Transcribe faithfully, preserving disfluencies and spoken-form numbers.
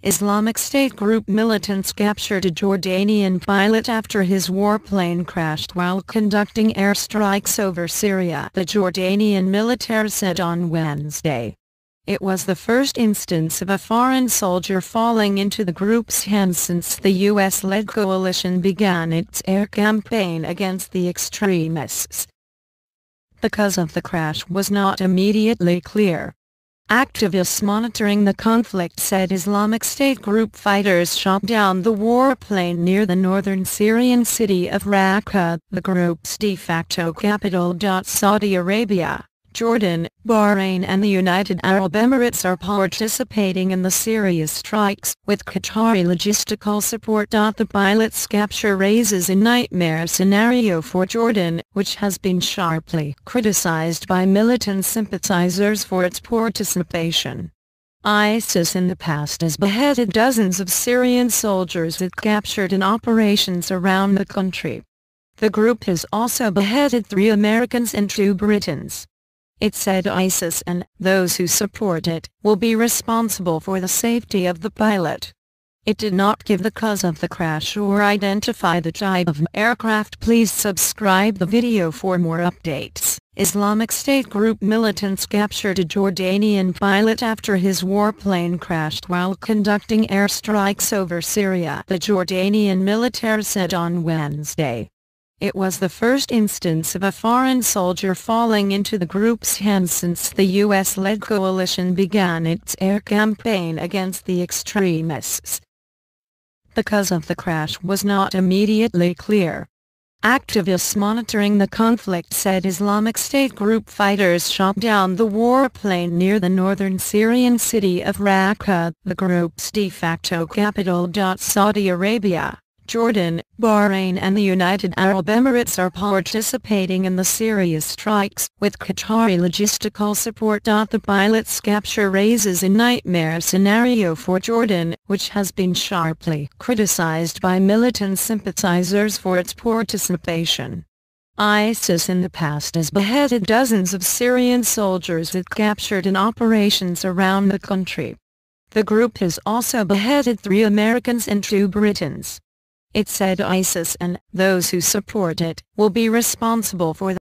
Islamic State group militants captured a Jordanian pilot after his warplane crashed while conducting airstrikes over Syria, the Jordanian military said on Wednesday. It was the first instance of a foreign soldier falling into the group's hands since the U S-led coalition began its air campaign against the extremists. The cause of the crash was not immediately clear. Activists monitoring the conflict said Islamic State group fighters shot down the warplane near the northern Syrian city of Raqqa, the group's de facto capital. Saudi Arabia, Jordan, Bahrain and the United Arab Emirates are participating in the Syria strikes, with Qatari logistical support. The pilot's capture raises a nightmare scenario for Jordan, which has been sharply criticized by militant sympathizers for its participation. ISIS in the past has beheaded dozens of Syrian soldiers it captured in operations around the country. The group has also beheaded three Americans and two Britons. It said ISIS and those who support it will be responsible for the safety of the pilot. It did not give the cause of the crash or identify the type of aircraft. Please subscribe the video for more updates. Islamic State group militants captured a Jordanian pilot after his warplane crashed while conducting airstrikes over Syria, the Jordanian military said on Wednesday. It was the first instance of a foreign soldier falling into the group's hands since the U S-led coalition began its air campaign against the extremists. The cause of the crash was not immediately clear. Activists monitoring the conflict said Islamic State group fighters shot down the warplane near the northern Syrian city of Raqqa, the group's de facto capital. Saudi Arabia, Jordan, Bahrain and the United Arab Emirates are participating in the Syria strikes, with Qatari logistical support. The pilot's capture raises a nightmare scenario for Jordan, which has been sharply criticized by militant sympathizers for its participation. ISIS in the past has beheaded dozens of Syrian soldiers it captured in operations around the country. The group has also beheaded three Americans and two Britons. It said ISIS and those who support it will be responsible for the